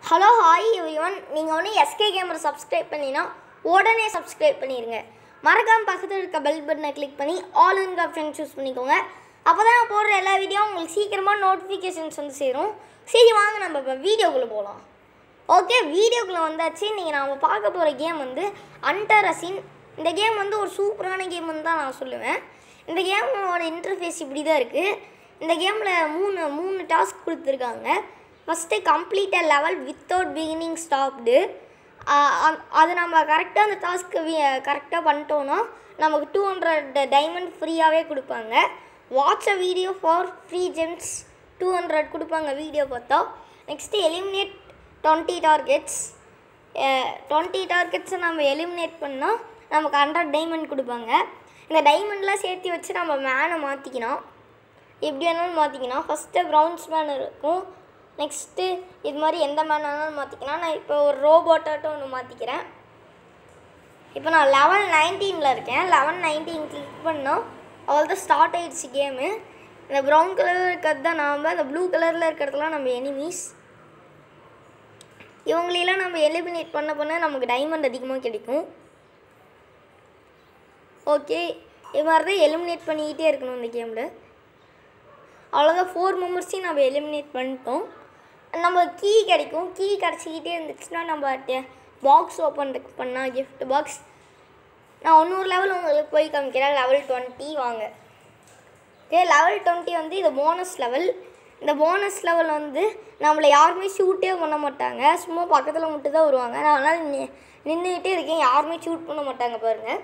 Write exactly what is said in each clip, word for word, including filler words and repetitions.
Hello hi everyone, நீங்கள் ஒன்று SK கேமரை subscribe பண்ணினா உடனே சப்ஸ்கிரைப் பண்ணிடுங்க. மறக்காமல் பக்கத்தில் இருக்க பெல் பட்டனை கிளிக் பண்ணி ஆல் இன் ஆப்ஷன் சூஸ் பண்ணிக்கோங்க. அப்போ தான் நான் போடுற எல்லா வீடியோவும் உங்களுக்கு சீக்கிரமாக நோட்டிஃபிகேஷன்ஸ் வந்து சேரும். சரி வாங்க நம்ம இப்போ வீடியோக்குள்ளே போகலாம். ஓகே, வீடியோக்குள்ளே வந்தாச்சு. நீங்கள் நாம் பார்க்க போகிற கேம் வந்து அண்டர் அசின். இந்த கேம் வந்து ஒரு சூப்பரான கேம்னு தான் நான் சொல்லுவேன். இந்த கேமோட இன்டர்ஃபேஸ் இப்படி தான் இருக்குது. இந்த கேமில் மூணு மூணு டாஸ்க் கொடுத்துருக்காங்க. First complete a level without beginning stopped. அது நம்ம கரெக்டாக அந்த டாஸ்க்கு கரெக்டாக பண்ணிட்டோன்னா நமக்கு டூ ஹண்ட்ரட் டைமண்ட் ஃப்ரீயாகவே கொடுப்பாங்க. Watch a video for free gems two hundred கொடுப்பாங்க வீடியோ பார்த்தா. Next eliminate twenty targets. Twenty டார்கெட்ஸை நம்ம எலிமினேட் பண்ணால் நமக்கு ஹண்ட்ரட் டைமண்ட் கொடுப்பாங்க. இந்த டைமண்ட்லாம் சேர்த்து வச்சு நம்ம மேனை மாற்றிக்கணும். எப்படி வேணாலும் மாற்றிக்கணும். ஃபஸ்ட்டு ப்ரௌன்ஸ் மேன் இருக்கும். நெக்ஸ்ட்டு இது மாதிரி எந்த மேன் வேணாலும் மாற்றிக்கலாம். நான் இப்போ ஒரு ரோபோட்டாட்டம் ஒன்று மாற்றிக்கிறேன். இப்போ நான் லெவல் நைன்டீனில் இருக்கேன். லெவன் நைன்டீன் கிளிக் பண்ணோம், அவள் தான் ஸ்டார்ட் ஆகிடுச்சு கேமு. இந்த ப்ரௌன் கலரில் இருக்கிறது தான் நாம், இந்த ப்ளூ கலரில் இருக்கிறதுலாம் நம்ம எனிமீஸ். இவங்களெல்லாம் நம்ம எலிமினேட் பண்ண பண்ண நமக்கு டைமண்ட் அதிகமாக கிடைக்கும். ஓகே, இது மாதிரி தான் எலிமினேட் பண்ணிக்கிட்டே இருக்கணும் இந்த கேமில். அவ்வளோதான், ஃபோர் மெம்பர்ஸையும் நம்ம எலிமினேட் பண்ணிட்டோம். நம்ம கீ கிடைக்கும். கீ கிடச்சிக்கிட்டே இருந்துச்சுன்னா நம்ம பாக்ஸ் ஓப்பன் பண்ணால் கிஃப்ட் பாக்ஸ். நான் இன்னொரு லெவல் உங்களுக்கு போய் காமிக்கிறேன். லெவல் டுவெண்ட்டி வாங்க. ஓகே, லெவல் டுவெண்ட்டி வந்து இது போனஸ் லெவல். இந்த போனஸ் லெவல் வந்து நம்மளை யாருமே ஷூட்டே பண்ண மாட்டாங்க. சும்மா பக்கத்தில் மட்டும் தான் வருவாங்க. நான் அதனால் நின்றுக்கிட்டே இருக்கேன், யாருமே ஷூட் பண்ண மாட்டாங்க பாருங்கள்.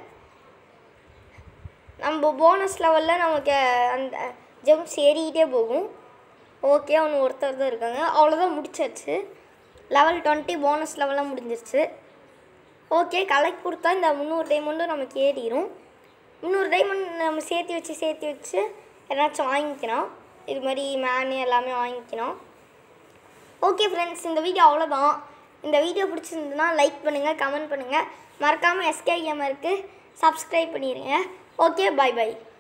நம்ம போனஸ் லெவலில் நமக்கு அந்த ஜம்ப்ஸ் ஏறிக்கிட்டே போகும். ஓகே, அவனு ஒருத்தர் தான் இருக்காங்க. அவ்வளோதான், முடிச்சாச்சு. லெவல் டுவெண்ட்டி போனஸ் லெவலாக முடிஞ்சிருச்சு. ஓகே, கலெக்ட் கொடுத்தா இந்த முந்நூறு டைமண்டும் நமக்கு ஏறிடும். முந்நூறு டைமண்ட் நம்ம சேர்த்து வச்சு சேர்த்து வச்சு ஏதாச்சும் வாங்கிக்கணும். இது மாதிரி மேனு எல்லாமே வாங்கிக்கணும். ஓகே ஃப்ரெண்ட்ஸ், இந்த வீடியோ அவ்வளோதான். இந்த வீடியோ பிடிச்சிருந்துன்னா லைக் பண்ணுங்கள், கமெண்ட் பண்ணுங்கள். மறக்காமல் எஸ்கே கேமருக்கு சப்ஸ்கிரைப் பண்ணிடுங்க. ஓகே, பாய் பாய்.